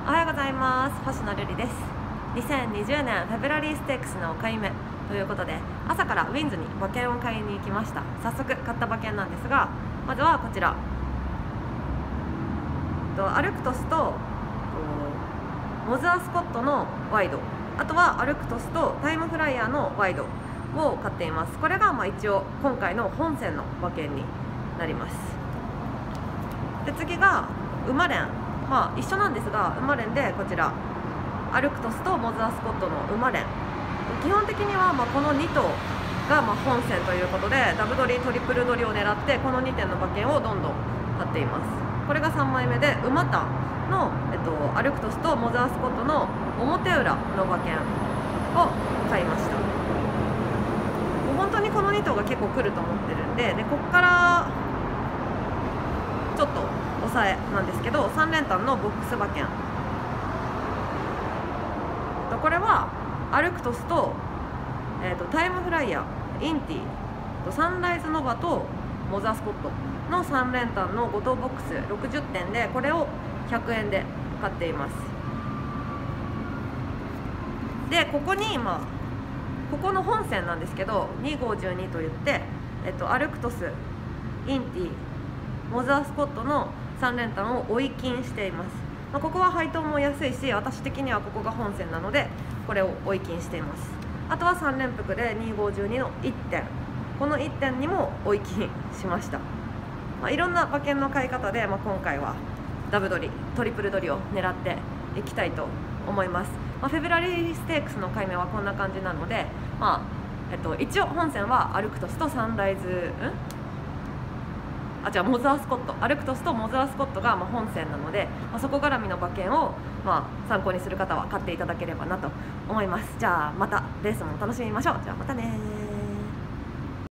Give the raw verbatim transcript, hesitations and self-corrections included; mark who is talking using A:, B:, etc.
A: おはようございます。星野瑠璃です。にせんにじゅうねんフェブラリーステークスの買い目ということで、朝からウィンズに馬券を買いに行きました。早速買った馬券なんですが、まずはこちらアルクトスとモズアスコットのワイド、あとはアルクトスとタイムフライヤーのワイドを買っています。これがまあ一応今回の本戦の馬券になります。で次が馬連、まあ一緒なんですが馬連でこちらアルクトスとモズアスコットの馬連、基本的にはまあこのに頭がまあ本戦ということで、ダブ取りトリプル取りを狙ってこのにてんの馬券をどんどん買っています。これがさんまいめで馬単の、えっと、アルクトスとモズアスコットの表裏の馬券を買いました。もう本当にこのに頭が結構来ると思ってるんで、でここからちょっと抑えなんですけど、さん連単のボックス馬券、これはアルクトスと、えー、とタイムフライヤー、インティ、サンライズノバとモズアスコットのさん連単のご等ボックスろくじゅってんで、これをひゃくえんで買っています。でここにまあここの本戦なんですけど、にごじゅうにといって、えっと、アルクトス、インティ、モズアスコットのさん連単を追い金しています。まあ、ここは配当も安いし、私的にはここが本戦なのでこれを追い金しています。あとはさん連複でにごじゅうにのいってん、このいってんにも追い金しました。まあ、いろんな馬券の買い方で、まあ、今回はダブ取りトリプル取りを狙っていきたいと思います。まあ、フェブラリーステークスの買い目はこんな感じなので、まあえっと、一応本戦はアルクトスとサンライズんあ違うモズアスコット、アルクトスとモズアスコットがまあ本戦なので、まあ、そこ絡みの馬券をまあ参考にする方は買っていただければなと思います。じゃあまたレースも楽しみましょう。じゃあまたね。